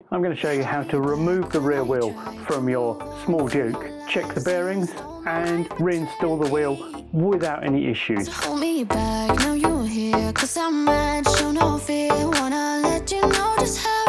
I'm going to show you how to remove the rear wheel from your small Duke, check the bearings and reinstall the wheel without any issues. Hold me back, now you're here, 'cause I'm mad, show no fear, wanna let you know just how